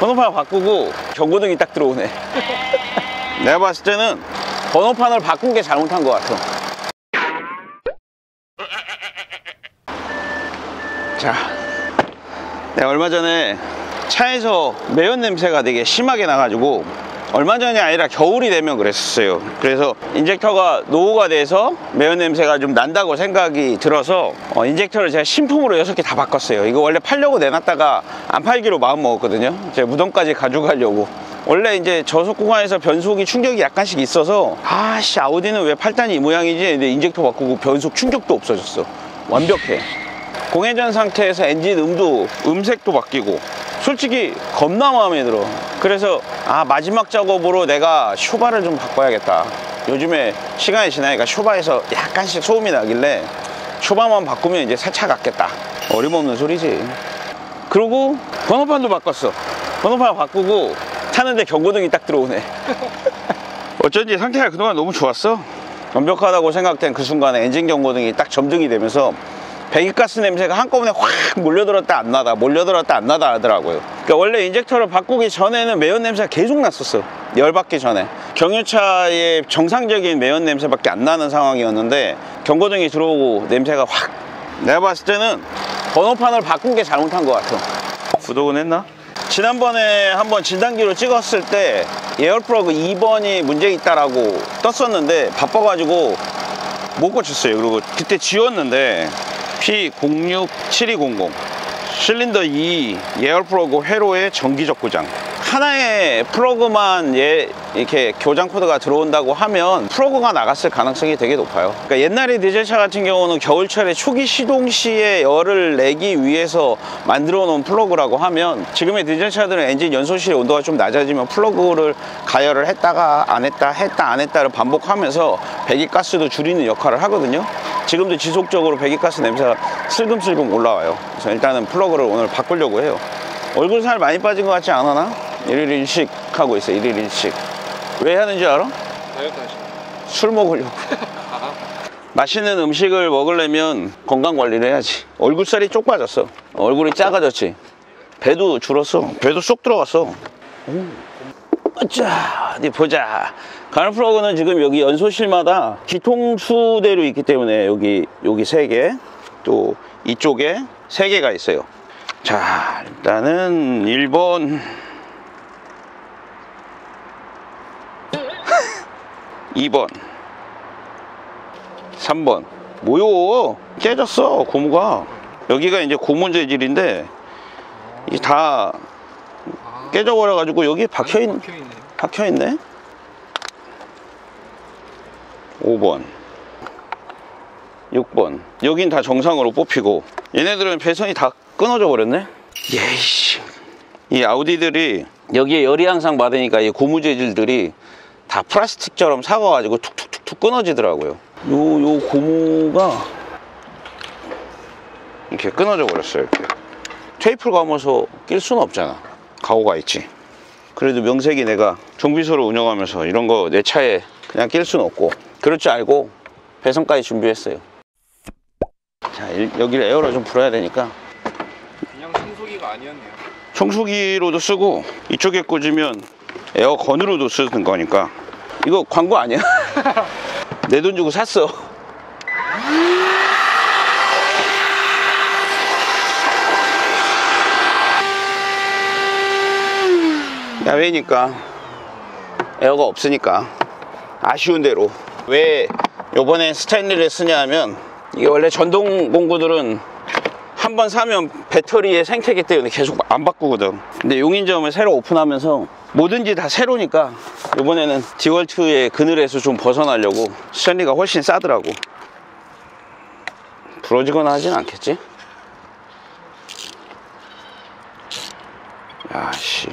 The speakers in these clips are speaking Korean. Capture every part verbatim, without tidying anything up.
번호판 바꾸고 경고등이 딱 들어오네. 내가 봤을 때는 번호판을 바꾼 게 잘못한 것 같아. 자, 내가 얼마 전에 차에서 매연 냄새가 되게 심하게 나가지고, 얼마 전이 아니라 겨울이 되면 그랬었어요. 그래서 인젝터가 노후가 돼서 매연 냄새가 좀 난다고 생각이 들어서 어, 인젝터를 제가 신품으로 여섯 개 다 바꿨어요. 이거 원래 팔려고 내놨다가 안 팔기로 마음 먹었거든요. 제가 무덤까지 가져가려고. 원래 이제 저속 구간에서 변속이 충격이 약간씩 있어서, 아씨 아우디는 왜 팔단이 이 모양이지? 근데 인젝터 바꾸고 변속 충격도 없어졌어. 완벽해. 공회전 상태에서 엔진 음도 음색도 바뀌고, 솔직히 겁나 마음에 들어. 그래서 아, 마지막 작업으로 내가 쇼바를 좀 바꿔야겠다. 요즘에 시간이 지나니까 쇼바에서 약간씩 소음이 나길래 쇼바만 바꾸면 이제 새 차 같겠다. 어림없는 소리지. 그리고 번호판도 바꿨어. 번호판 바꾸고 타는데 경고등이 딱 들어오네. 어쩐지 상태가 그동안 너무 좋았어. 완벽하다고 생각된 그 순간에 엔진 경고등이 딱 점등이 되면서 배기가스 냄새가 한꺼번에 확 몰려들었다 안 나다 몰려들었다 안 나다 하더라고요. 그러니까 원래 인젝터를 바꾸기 전에는 매연 냄새가 계속 났었어. 열받기 전에. 경유차의 정상적인 매연 냄새밖에 안 나는 상황이었는데, 경고등이 들어오고 냄새가 확. 내가 봤을 때는 번호판을 바꾼 게 잘못한 것 같아. 구독은 했나? 지난번에 한번 진단기로 찍었을 때 에어플러그 이 번이 문제 있다라고 떴었는데 바빠가지고 못 고쳤어요. 그리고 그때 지웠는데 피 공육 칠이공공 실린더 이 에어플러그 회로의 정기적 고장. 하나의 플러그만 예, 이렇게 교장 코드가 들어온다고 하면 플러그가 나갔을 가능성이 되게 높아요. 그러니까 옛날에 디젤차 같은 경우는 겨울철에 초기 시동 시에 열을 내기 위해서 만들어 놓은 플러그라고 하면, 지금의 디젤차들은 엔진 연소실의 온도가 좀 낮아지면 플러그를 가열을 했다가 안 했다 했다 안 했다를 반복하면서 배기가스도 줄이는 역할을 하거든요. 지금도 지속적으로 배기가스 냄새가 슬금슬금 올라와요. 그래서 일단은 플러그를 오늘 바꾸려고 해요. 얼굴 살 많이 빠진 것 같지 않아 나? 일일 일식 하고 있어. 일일 일식. 왜 하는지 알아? 다이어트 하시는 술 먹으려고. 맛있는 음식을 먹으려면 건강 관리를 해야지. 얼굴살이 쪽 빠졌어. 얼굴이 작아졌지. 배도 줄었어. 배도 쏙 들어갔어. 자, 어디 보자. 가늘 플러그는 지금 여기 연소실마다 뒤통수대로 있기 때문에 여기 여기 세 개, 또 이쪽에 세 개가 있어요. 자, 일단은 일 번 이 번 삼 번 뭐요? 깨졌어 고무가. 여기가 이제 고무 재질인데 이게 다 깨져버려 가지고 여기 박혀있, 박혀있네. 오 번 육 번 여긴 다 정상으로 뽑히고, 얘네들은 배선이 다 끊어져 버렸네. 예이씨. 이 아우디들이 여기에 열이 항상 받으니까 이 고무 재질들이 다 플라스틱처럼 사가가지고 툭툭툭툭 끊어지더라고요. 요, 요 고무가 이렇게 끊어져 버렸어요. 이렇게 테이프를 감아서 낄 수는 없잖아. 가오가 있지. 그래도 명색이 내가 정비소를 운영하면서 이런 거 내 차에 그냥 낄 수는 없고, 그럴 줄 알고 배선까지 준비했어요. 자, 여기를 에어로 좀 불어야 되니까. 그냥 청소기가 아니었네요. 청소기로도 쓰고 이쪽에 꽂으면 에어건으로도 쓰는 거니까. 이거 광고 아니야? 내 돈 주고 샀어. 야외니까 에어가 없으니까 아쉬운 대로. 왜 요번에 스탠리를 쓰냐 하면, 이게 원래 전동 공구들은 한 번 사면 배터리의 생태계 때문에 계속 안 바꾸거든. 근데 용인점을 새로 오픈하면서 뭐든지 다 새로니까 이번에는 디월트의 그늘에서 좀 벗어나려고 스탠리가 훨씬 싸더라고. 부러지거나 하진 않겠지? 야씨,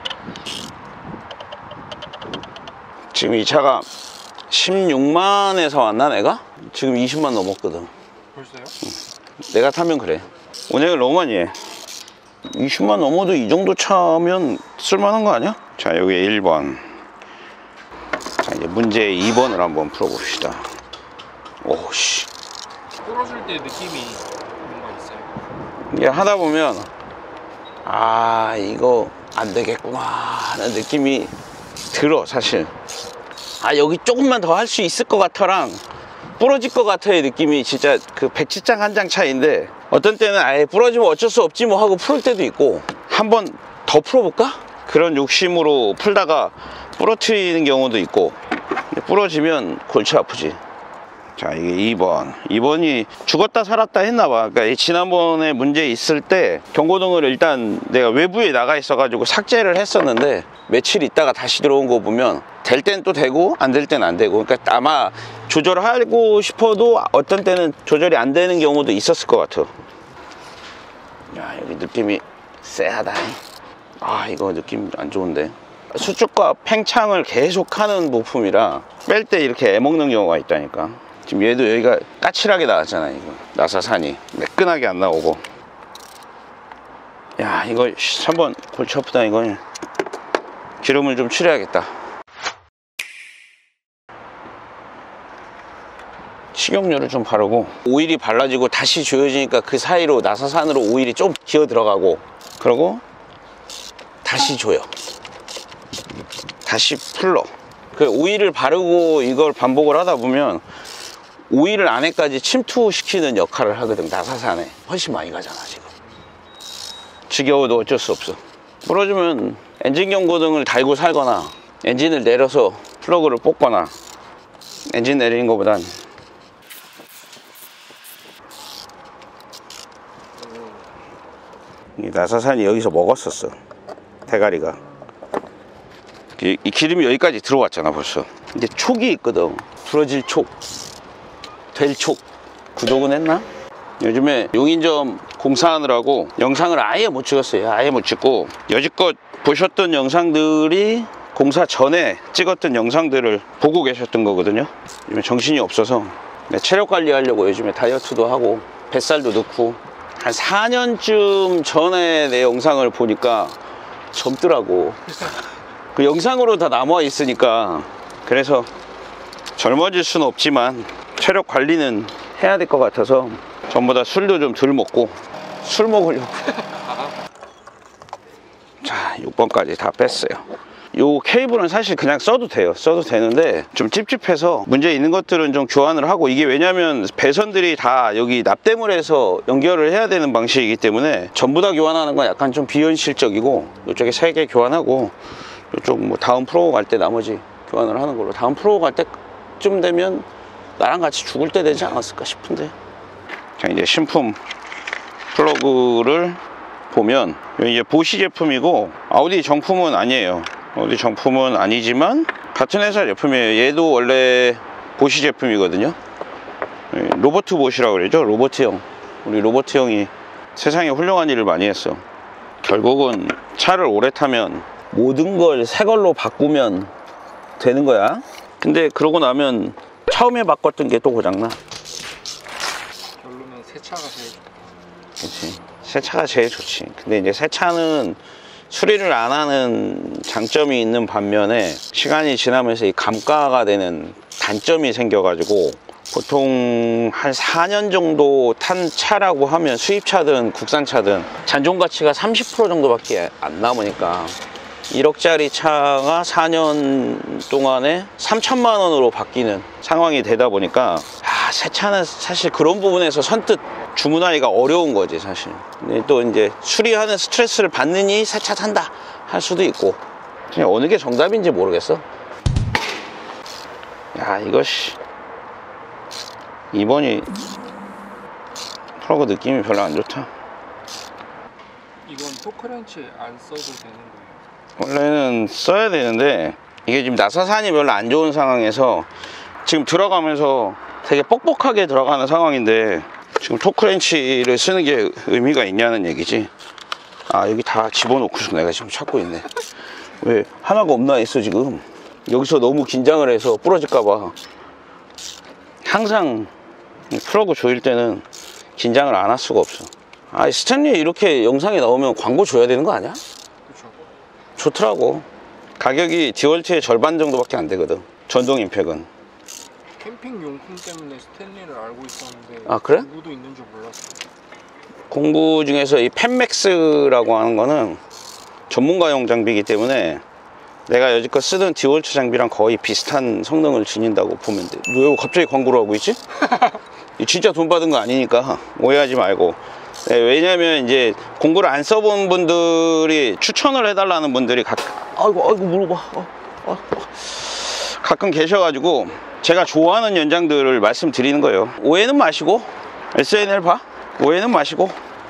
지금 이 차가 십육만에서 왔나 내가? 지금 이십만 넘었거든. 벌써요? 응. 내가 타면 그래. 운행을 너무 많이 해. 이십만 넘어도 이 정도 차면 쓸만한 거 아니야? 자, 여기 일 번. 자, 이제 문제 이 번을 한번 풀어봅시다. 오씨. 끌어줄 때 느낌이 뭔가 있어요? 이게 하다 보면, 아, 이거 안 되겠구나 하는 느낌이 들어 사실. 아 여기 조금만 더 할 수 있을 것 같아랑 부러질 것 같아의 느낌이 진짜 그 백지장 한 장 차이인데, 어떤 때는 아예 부러지면 어쩔 수 없지 뭐 하고 풀 때도 있고, 한번 더 풀어볼까? 그런 욕심으로 풀다가 부러뜨리는 경우도 있고, 부러지면 골치 아프지. 자, 이게 이 번. 이 번이 죽었다 살았다 했나봐. 그러니까 지난번에 문제 있을 때 경고등을 일단 내가 외부에 나가 있어가지고 삭제를 했었는데, 며칠 있다가 다시 들어온 거 보면 될 땐 또 되고 안 될 땐 안 되고, 그러니까 아마 조절하고 싶어도 어떤 때는 조절이 안 되는 경우도 있었을 것 같아. 야, 여기 느낌이 쎄하다. 아, 이거 느낌 안 좋은데. 수축과 팽창을 계속 하는 부품이라 뺄 때 이렇게 애먹는 경우가 있다니까. 지금 얘도 여기가 까칠하게 나왔잖아. 이거 나사산이 매끈하게 안 나오고. 야, 이거 한번 골치 아프다. 이거 기름을 좀 칠해야겠다. 식용유를 좀 바르고, 오일이 발라지고 다시 조여지니까 그 사이로 나사산으로 오일이 좀 기어 들어가고, 그러고 다시 조여, 다시 풀러. 그 오일을 바르고 이걸 반복을 하다 보면 오일을 안에까지 침투시키는 역할을 하거든. 나사산에 훨씬 많이 가잖아 지금. 지겨워도 어쩔 수 없어. 부러지면 엔진 경고등을 달고 살거나 엔진을 내려서 플러그를 뽑거나, 엔진 내리는 것보단 이 나사산이 여기서 먹었었어. 대가리가 이, 이 기름이 여기까지 들어왔잖아 벌써. 이제 촉이 있거든. 부러질 촉, 될 촉. 구독은 했나? 요즘에 용인점 공사하느라고 영상을 아예 못 찍었어요. 아예 못 찍고, 여지껏 보셨던 영상들이 공사 전에 찍었던 영상들을 보고 계셨던 거거든요. 요즘에 정신이 없어서 체력 관리하려고 요즘에 다이어트도 하고 뱃살도 넣고, 한 사 년쯤 전에 내 영상을 보니까 젊더라고. 그 영상으로 다 남아 있으니까. 그래서 젊어질 수는 없지만 체력 관리는 해야 될 것 같아서 전보다 술도 좀 덜 먹고, 술 먹으려고. 자, 육 번까지 다 뺐어요. 요 케이블은 사실 그냥 써도 돼요. 써도 되는데 좀 찝찝해서 문제 있는 것들은 좀 교환을 하고, 이게 왜냐면 배선들이 다 여기 납땜을 해서 연결을 해야 되는 방식이기 때문에 전부 다 교환하는 건 약간 좀 비현실적이고, 이쪽에 세 개 교환하고, 이쪽 뭐 다음 프로 갈 때 나머지 교환을 하는 걸로. 다음 프로 갈 때쯤 되면 나랑 같이 죽을 때 되지 않았을까 싶은데. 자, 이제 신품 플러그를 보면 이제 보시 제품이고 아우디 정품은 아니에요. 아우디 정품은 아니지만 같은 회사 제품이에요. 얘도 원래 보시 제품이거든요. 로버트 보시라고 그러죠. 로버트 형. 우리 로버트 형이 세상에 훌륭한 일을 많이 했어. 결국은 차를 오래 타면 모든 걸 새 걸로 바꾸면 되는 거야. 근데 그러고 나면 처음에 바꿨던 게 또 고장나. 결론은 새 차가 제일 그렇지. 새 차가 제일 좋지. 근데 이제 새 차는 수리를 안 하는 장점이 있는 반면에 시간이 지나면서 이 감가가 되는 단점이 생겨가지고, 보통 한 사 년 정도 탄 차라고 하면 수입차든 국산차든 잔존 가치가 삼십 퍼센트 정도밖에 안 남으니까, 일억짜리 차가 사 년 동안에 삼천만 원으로 바뀌는 상황이 되다 보니까, 아, 새 차는 사실 그런 부분에서 선뜻 주문하기가 어려운 거지 사실. 근데 또 이제 수리하는 스트레스를 받느니 새 차 산다 할 수도 있고, 그냥 어느 게 정답인지 모르겠어. 야, 이것이 이 번이 플러그 느낌이 별로 안 좋다. 이건 토크렌치 안 써도 되는 거예요? 원래는 써야 되는데, 이게 지금 나사산이 별로 안 좋은 상황에서 지금 들어가면서 되게 뻑뻑하게 들어가는 상황인데, 지금 토크렌치를 쓰는 게 의미가 있냐는 얘기지. 아, 여기 다 집어넣고 내가 지금 찾고 있네. 왜 하나가 없나 했어 지금. 여기서 너무 긴장을 해서 부러질까봐. 항상 플러그 조일 때는 긴장을 안 할 수가 없어. 아, 스탠리 이렇게 영상에 나오면 광고 줘야 되는 거 아니야? 그렇죠. 좋더라고. 가격이 디월트의 절반 정도밖에 안 되거든, 전동 임팩은. 캠핑 용품 때문에 스탠리를 알고 있었는데, 아, 그래? 공구도 있는 줄 몰랐어요. 공구 중에서 이 펜맥스라고 하는 거는 전문가용 장비이기 때문에 내가 여지껏 쓰던 디월트 장비랑 거의 비슷한 성능을 지닌다고 보면 돼. 왜 갑자기 광고를 하고 있지? 진짜 돈 받은 거 아니니까 오해하지 말고. 네, 왜냐면 이제 공구를 안 써본 분들이 추천을 해달라는 분들이 가, 아이고 아이고 물어봐 어, 어, 어. 가끔 계셔가지고 제가 좋아하는 연장들을 말씀드리는 거예요. 오해는 마시고 에스엔엘 봐. 오해는 마시고.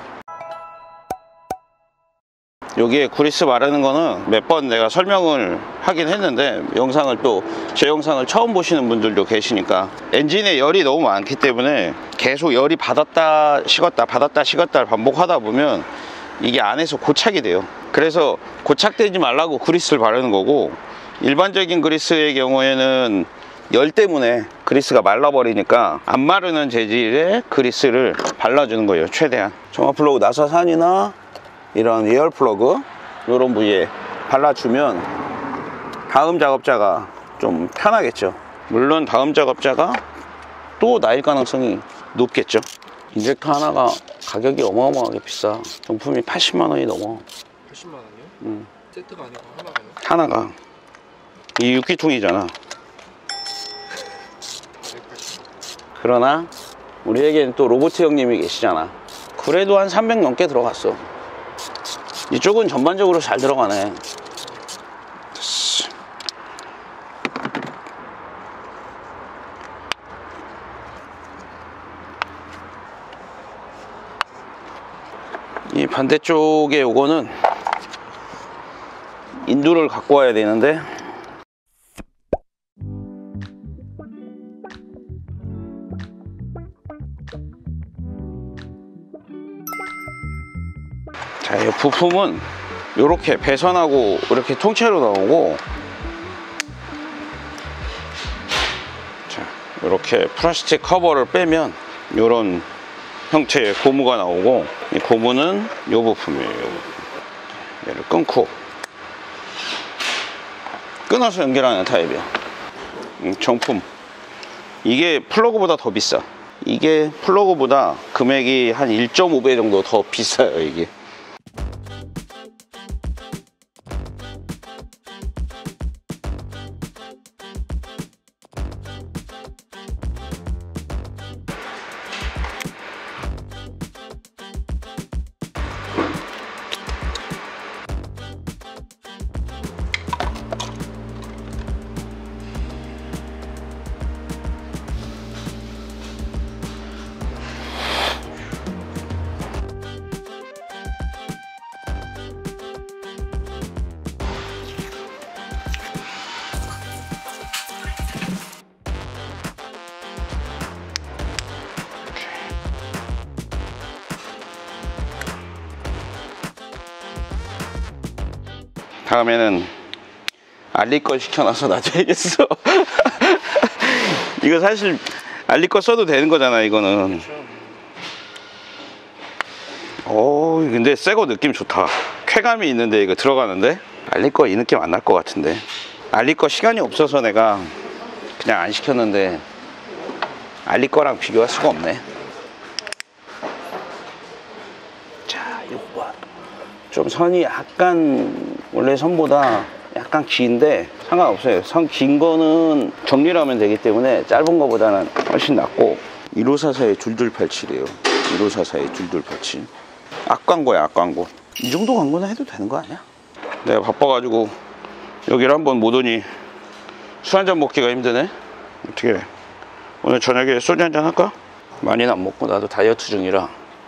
여기에 그리스 바르는 거는 몇 번 내가 설명을 하긴 했는데, 영상을 또 제 영상을 처음 보시는 분들도 계시니까 엔진에 열이 너무 많기 때문에 계속 열이 받았다 식었다 받았다 식었다를 반복하다 보면 이게 안에서 고착이 돼요. 그래서 고착되지 말라고 그리스를 바르는 거고, 일반적인 그리스의 경우에는 열 때문에 그리스가 말라버리니까 안 마르는 재질의 그리스를 발라주는 거예요. 최대한 점화 플러그 나사산이나 이런 에어 플러그 이런 부위에 발라주면 다음 작업자가 좀 편하겠죠. 물론 다음 작업자가 또 나일 가능성이 높겠죠. 인젝터 하나가 가격이 어마어마하게 비싸. 정품이 팔십만 원이 넘어. 팔십만 원이요? 음. 세트가 아니고 하나가요? 하나가. 이 육 기통이잖아. 그러나 우리에겐 또 로보트 형님이 계시잖아. 그래도 한 삼백 넘게 들어갔어. 이쪽은 전반적으로 잘 들어가네. 됐어. 이 반대쪽에 요거는 인두를 갖고 와야 되는데, 자, 이 부품은 이렇게 배선하고 이렇게 통째로 나오고, 자, 이렇게 플라스틱 커버를 빼면 이런 형태의 고무가 나오고, 이 고무는 이 부품이에요. 이 부품. 얘를 끊고 끊어서 연결하는 타입이야. 음, 정품. 이게 플러그보다 더 비싸. 이게 플러그보다 금액이 한 일 점 오 배 정도 더 비싸요. 이게 다음에는 알리 거 시켜놔서 놔줘야겠어. 이거 사실 알리 거 써도 되는 거잖아. 이거는. 오, 근데 새 거 느낌 좋다. 쾌감이 있는데 이거 들어가는데 알리 거 이 느낌 안 날 것 같은데. 알리 거 시간이 없어서 내가 그냥 안 시켰는데 알리 거랑 비교할 수가 없네. 자, 이거 봐. 좀 선이 약간 원래 선보다 약간 긴데 상관없어요. 선 긴 거는 정리를 하면 되기 때문에 짧은 거보다는 훨씬 낫고. 일오사사의 둘둘팔칠이에요. 일오사사의 둘둘팔칠. 앞광고야, 앞광고. 이 정도 광고는 해도 되는 거 아니야? 내가 바빠가지고 여기를 한번 못 오니 술 한잔 먹기가 힘드네. 어떻게 해? 오늘 저녁에 소주 한잔 할까? 많이는 안 먹고 나도 다이어트 중이라.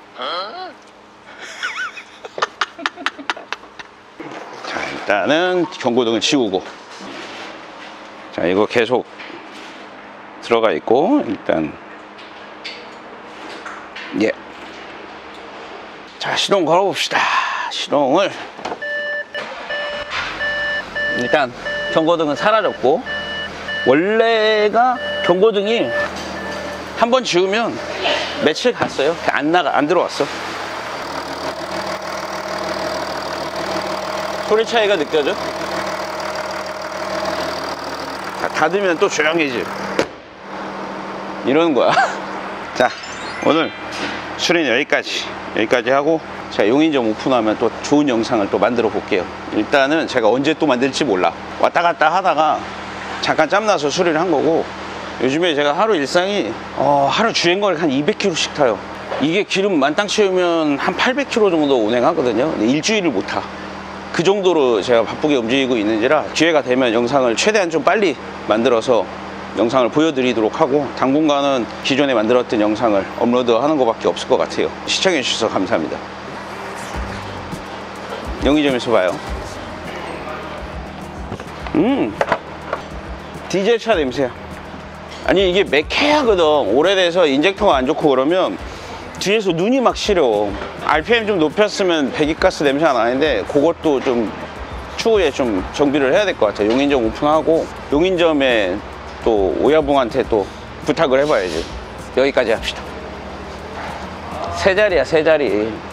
자, 일단은 경고등을 지우고. 자, 이거 계속 들어가 있고, 일단 예. 자, 시동 걸어봅시다. 시동을. 일단 경고등은 사라졌고, 원래가 경고등이 한번 지우면 며칠 갔어요. 안 나가, 안 들어왔어. 소리 차이가 느껴져? 닫으면 또 조용해지. 이러는 거야. 자, 오늘 수리는 여기까지 여기까지 하고 제가 용인점 오픈하면 또 좋은 영상을 또 만들어 볼게요. 일단은 제가 언제 또 만들지 몰라. 왔다 갔다 하다가 잠깐 짬나서 수리를 한 거고, 요즘에 제가 하루 일상이 어, 하루 주행거리 한 이백 킬로미터씩 타요. 이게 기름 만땅 채우면 한 팔백 킬로미터 정도 운행하거든요. 근데 일주일을 못 타. 그 정도로 제가 바쁘게 움직이고 있는지라 기회가 되면 영상을 최대한 좀 빨리 만들어서 영상을 보여드리도록 하고, 당분간은 기존에 만들었던 영상을 업로드하는 것밖에 없을 것 같아요. 시청해 주셔서 감사합니다. 용의점에서 봐요. 음 디젤차 냄새야. 아니 이게 매캐하거든. 오래돼서 인젝터가 안 좋고 그러면 뒤에서 눈이 막 시려. 알피엠 좀 높였으면 배기가스 냄새가 나는데 그것도 좀 추후에 좀 정비를 해야 될 것 같아요. 용인점 오픈하고 용인점에 또 오야붕한테 또 부탁을 해봐야지. 여기까지 합시다. 세 자리야, 세 자리.